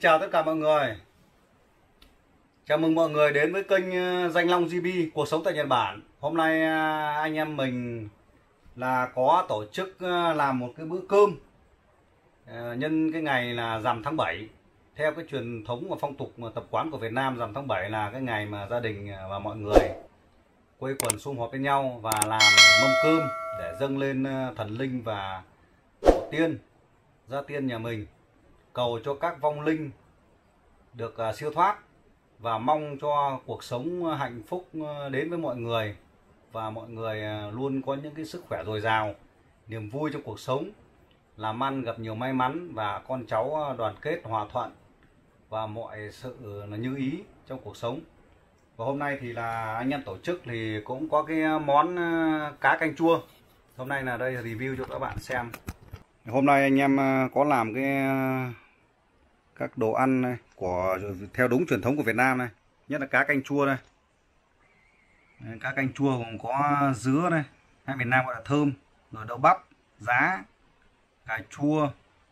chào tất cả mọi người. Chào mừng mọi người đến với kênh Danh Long GB Cuộc Sống Tại Nhật Bản. Hôm nay anh em mình là có tổ chức làm một cái bữa cơm nhân cái ngày là rằm tháng 7. Theo cái truyền thống và phong tục tập quán của Việt Nam, rằm tháng 7 là cái ngày mà gia đình và mọi người quây quần sum họp với nhau và làm mâm cơm để dâng lên thần linh và tổ tiên, gia tiên nhà mình, cầu cho các vong linh được siêu thoát và mong cho cuộc sống hạnh phúc đến với mọi người, và mọi người luôn có những cái sức khỏe dồi dào, niềm vui trong cuộc sống, làm ăn gặp nhiều may mắn và con cháu đoàn kết hòa thuận và mọi sự là như ý trong cuộc sống. Và hôm nay thì là anh em tổ chức thì cũng có cái món cá canh chua. Hôm nay là đây review cho các bạn xem. Hôm nay anh em có làm các đồ ăn này của theo đúng truyền thống của Việt Nam này, nhất là cá canh chua này. Cá canh chua gồm có dứa này, hay miền Nam gọi là thơm, rồi đậu bắp, giá, cà chua.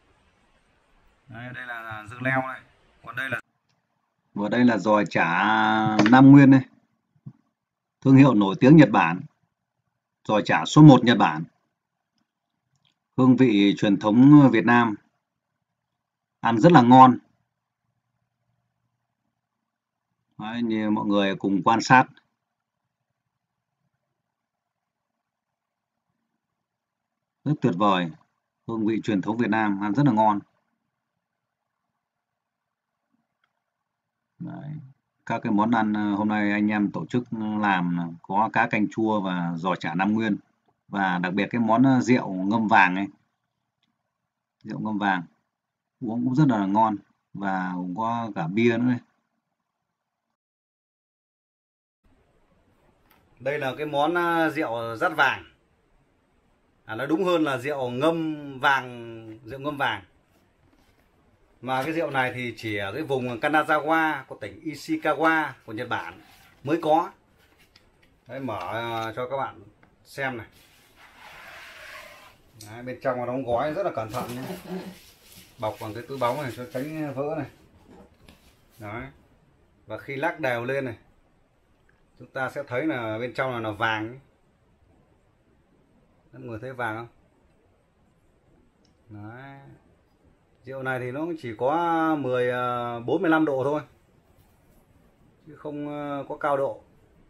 Đây là dưa leo này, còn đây là giò chả Nam Nguyên này, thương hiệu nổi tiếng Nhật Bản, giò chả số 1 Nhật Bản, hương vị truyền thống Việt Nam, ăn rất là ngon. Đấy, như mọi người cùng quan sát. Rất tuyệt vời, hương vị truyền thống Việt Nam, ăn rất là ngon. Đấy, các cái món ăn hôm nay anh em tổ chức làm có cá canh chua và giò chả Nam Nguyên, và đặc biệt cái món rượu ngâm vàng ấy, rượu ngâm vàng uống cũng rất là ngon, và cũng có cả bia nữa này. Đây là cái món rượu dát vàng, nói đúng hơn là rượu ngâm vàng. Mà cái rượu này thì chỉ ở cái vùng Kanazawa của tỉnh Ishikawa của Nhật Bản mới có. Đấy, mở cho các bạn xem này. Đấy, bên trong nó đóng gói rất là cẩn thận nhé. Bọc bằng cái túi bóng này cho tránh vỡ này. Đấy. Và khi lắc đều lên này, chúng ta sẽ thấy là bên trong là vàng. Mọi người thấy vàng không? Đấy. Rượu này thì nó chỉ có 14-15 độ thôi, chứ không có cao độ.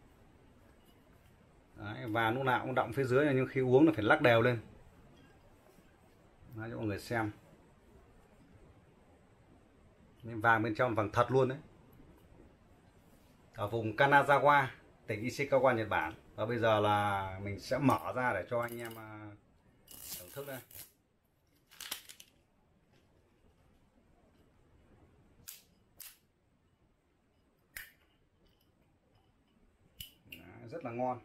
Đấy, và lúc nào cũng đọng phía dưới này, nhưng khi uống là phải lắc đều lên. Đấy, cho mọi người xem. Vàng bên trong vàng thật luôn đấy. Ở vùng Kanazawa, tỉnh Ishikawa, Nhật Bản. Và bây giờ là mình sẽ mở ra để cho anh em thưởng thức đây. Đấy, rất là ngon.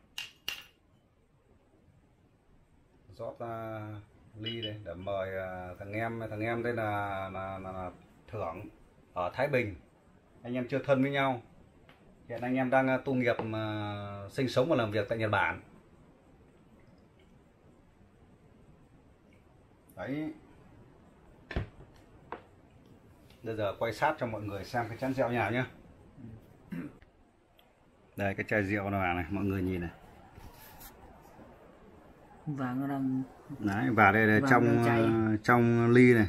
Rót ra ly đây để mời thằng em đây là Thưởng ở Thái Bình. Anh em chưa thân với nhau, hiện anh em đang tu nghiệp sinh sống và làm việc tại Nhật Bản. Đấy, bây giờ quay sát cho mọi người xem cái chén rượu nhà nhé. Đây cái chai rượu nó vào này, mọi người nhìn này. Vàng nó đang đấy, và đây là trong ly này.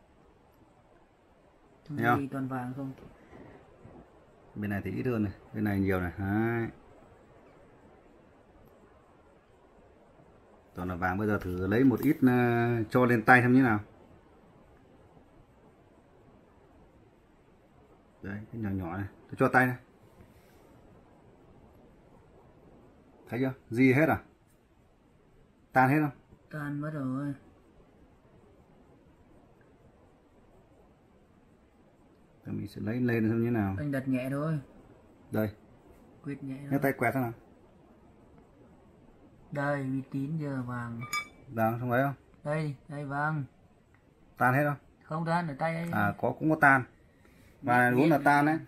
Trong ly toàn vàng không? Bên này thì ít hơn này, bên này nhiều này. Đấy. Toàn là vàng. Bây giờ thử lấy một ít cho lên tay xem như nào. Đấy, cái nhỏ nhỏ này, tôi cho tay này. Thấy chưa? Gì hết à? Tan hết không? Tan mất rồi. Mình sẽ lấy lên xem như nào. Anh đặt nhẹ thôi. Đây. Quét nhẹ thôi. Nhấc tay quẹt xem nào. Đây, uy tín giờ vàng. Vàng không thấy không? Đây vàng. Tan hết không? Không tan, ở tay ấy. À, cũng có tan. Và uống là tan đấy.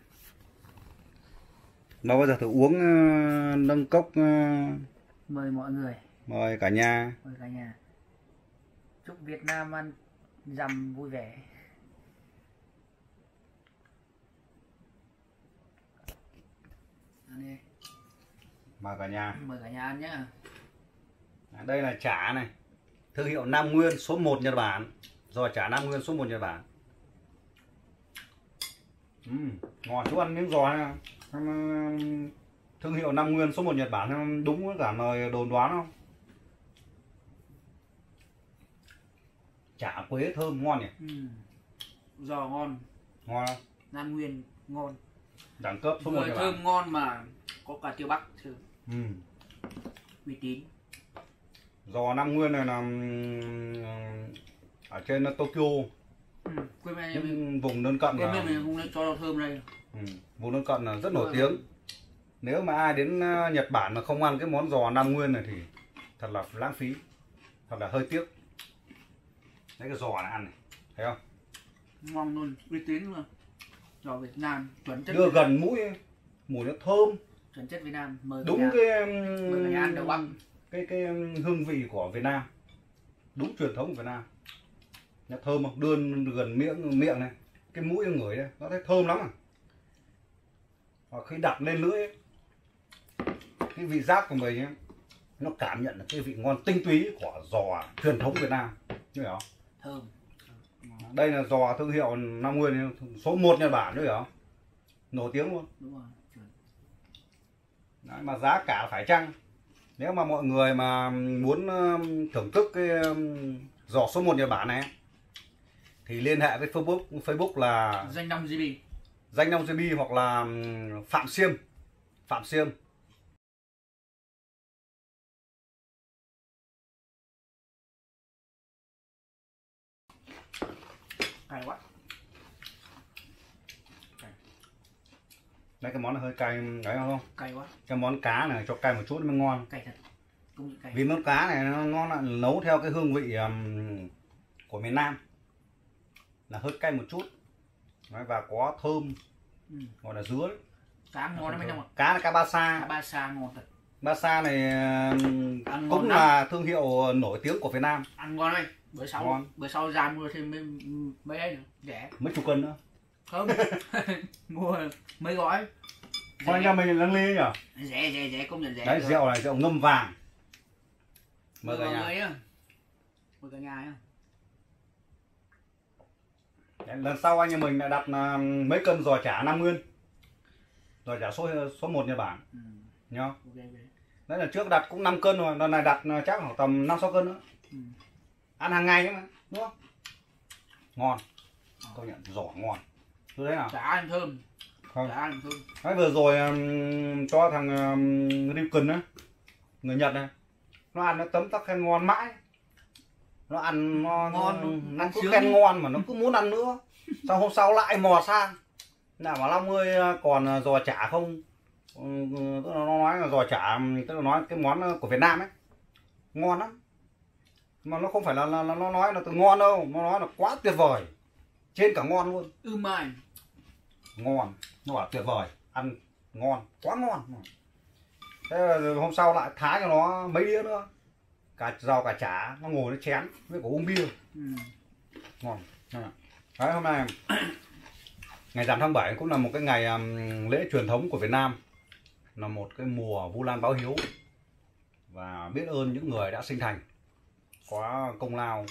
Mà bây giờ thử uống nâng cốc. Mời mọi người. Mời cả nhà. Mời cả nhà. Chúc Việt Nam ăn rằm vui vẻ. Mời cả nhà. Mời cả nhà ăn nhá. Đây là chả này, thương hiệu Nam Nguyên số 1 Nhật Bản. Giò chả Nam Nguyên số 1 Nhật Bản. Ngon. Chú ăn miếng giò này. Thương hiệu Nam Nguyên số 1 Nhật Bản đúng với cả lời đồn đoán không? Chả quế thơm ngon nhỉ. Giò ngon. Ngon không? Nam Nguyên ngon. Đẳng cấp số 1 Nhật Bản. Thơm ngon mà có cả tiêu Bắc thơm. Uy tín. Giò Nam Nguyên này là ở trên Tokyo. Những vùng lân cận là mình không nên cho thơm đây. Vùng lân cận là rất nổi tiếng. Nếu mà ai đến Nhật Bản mà không ăn cái món giò Nam Nguyên này thì thật là lãng phí, thật là hơi tiếc. Đấy, cái giò này ăn này, thấy không? Ngon luôn, uy tín luôn. Giò Việt Nam chuẩn chất. Đưa gần mũi, mùi nó thơm. Chuẩn chất Việt Nam. Mời đúng nhà, cái mời nhà ăn đầu Bắc. Cái hương vị của Việt Nam, đúng truyền thống của Việt Nam. Nó thơm không? Đưa gần miệng này, cái mũi ngửi đây, nó thấy thơm lắm à. Và khi đặt lên lưỡi ấy, cái vị giác của mình ấy, nó cảm nhận được cái vị ngon tinh túy của giò truyền thống Việt Nam, hiểu không? Thơm. Đây là giò thương hiệu Nam Nguyên số 1 Nhật Bản, hiểu không? Nổi tiếng luôn. Đúng rồi. Đấy, mà giá cả phải chăng. Nếu mà mọi người mà muốn thưởng thức cái giò số 1 Nhật Bản này thì liên hệ với Facebook là Danh Long GB. Danh Long GB hoặc là Phạm Xiêm. Phạm Xiêm. Cay quá. Đấy, cái món này hơi cay đấy không? Cay quá. Cái món cá này cho cay một chút mới ngon. Cay thật. Công nhận cay. Vì món cá này nó lại nấu theo cái hương vị của miền Nam, là hơi cay một chút. Đấy, và có thơm, gọi là dứa đấy. Cá ngon lắm anh em ạ. Cá là cá ba sa. Cá ba sa ngon thật. Ba sa này Ăn cũng là thương hiệu nổi tiếng của Việt Nam. Ăn ngon đây. Bữa sau ra mua thêm mấy ấy nữa. Rẻ. Mấy chục cân nữa. Không. Mua mấy gói. Thôi anh em mình nâng ly nhỉ? Rẻ công nhận rẻ. Đấy, rượu này rượu ngâm vàng. Mời cả nhà. Mời cả nhà nhá. Đấy, lần sau anh em mình lại đặt mấy cân giò chả Nam Nguyên. Giò chả số 1 Nhật Bản. Nhá. Okay. Đấy là trước đặt cũng 5 cân rồi, lần này đặt chắc khoảng tầm 5-6 cân nữa. Ăn hàng ngày mà, đúng không? Ngon. Công nhận giò ngon. Cứ thế nào? Chả ăn thơm. Không. Chả ăn thơm. Đấy, vừa rồi cho thằng Ryuken á, người Nhật này, nó ăn nó tấm tắc khen ngon mãi. Nó ăn nó cứ khen ngon mà nó cứ muốn ăn nữa. Sau hôm sau lại mò sang. Nào mà Long ơi còn giò chả không? Tức là nó nói là giò chả, tức là nói cái món của Việt Nam ấy ngon lắm. Mà nó không phải là nó nói là từ ngon đâu, nó nói là quá tuyệt vời. Trên cả ngon luôn. Mai. Ngon, nó bảo tuyệt vời, ăn ngon, quá ngon. Thế là hôm sau lại thái cho nó mấy đĩa nữa, cả rau cả chả, nó ngồi nó chén với cả uống bia. Ngon. Đấy, hôm nay ngày rằm tháng 7 cũng là một cái ngày lễ truyền thống của Việt Nam, là một cái mùa Vu Lan báo hiếu và biết ơn những người đã sinh thành, có công lao,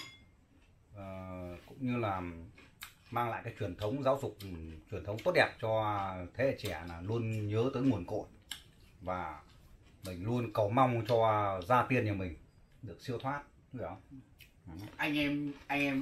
cũng như là mang lại cái truyền thống giáo dục, truyền thống tốt đẹp cho thế hệ trẻ, là luôn nhớ tới nguồn cội và mình luôn cầu mong cho gia tiên nhà mình được siêu thoát, hiểu không? Anh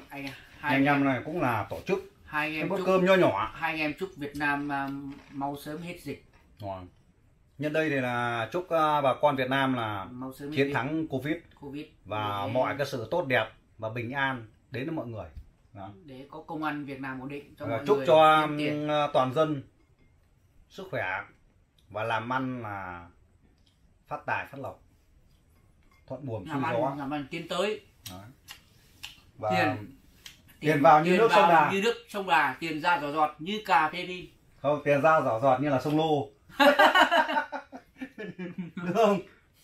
em này cũng là tổ chức hai cái em bữa chúc, cơm nho nhỏ. Hai anh em chúc Việt Nam mau sớm hết dịch. Nhân đây thì là chúc bà con Việt Nam là mau sớm chiến thắng Covid và mọi cái sự tốt đẹp và bình an đến với mọi người. Đó. Để có công an Việt Nam ổn định cho mọi chúc người cho toàn dân sức khỏe và làm ăn là phát tài phát lộc, thuận buồm xuôi gió, làm ăn tiến tới. Đó. Và tiền vào như nước sông Đà, như nước sông Đà, tiền ra giỏ giọt như cà phê đi. Không, tiền ra giỏ giọt như là sông Lô. Được không?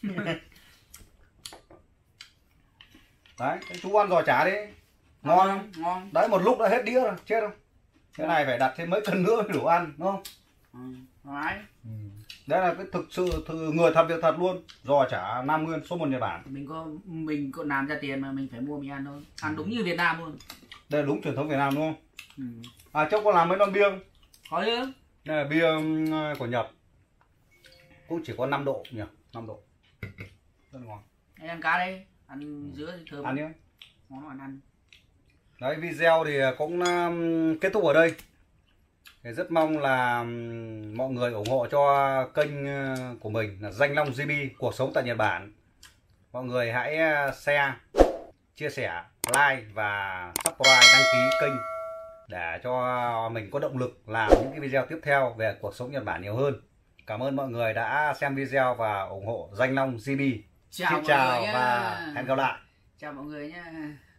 Đấy, chú ăn giò chả đi. Ngon không? Ngon. Đấy, một lúc đã hết đĩa rồi, chết không? Cái này phải đặt thêm mấy cân nữa mới đủ ăn, đúng không? Đấy. Đấy là cái thực sự người thật việc thật luôn. Giò chả Nam Nguyên số 1 Nhật Bản. Mình có làm ra tiền mà mình phải mua mình ăn thôi. Ăn đúng như Việt Nam luôn. Đây là đúng truyền thống Việt Nam đúng không? À Châu có làm mấy lon bia không? Có chứ. Đây là bia của Nhật. Cũng chỉ có 5 độ nhỉ, 5 độ. Rất ngon. Anh ăn cá đây, ăn dứa thì thơm. Ăn đi. Món ăn. Đấy, video thì cũng kết thúc ở đây. Thì rất mong là mọi người ủng hộ cho kênh của mình là Danh Long GB cuộc sống tại Nhật Bản. Mọi người hãy share, chia sẻ, like và subscribe, đăng ký kênh để cho mình có động lực làm những cái video tiếp theo về cuộc sống Nhật Bản nhiều hơn. Cảm ơn mọi người đã xem video và ủng hộ Danh Long GB. Xin chào và hẹn gặp lại. Chào mọi người nhé.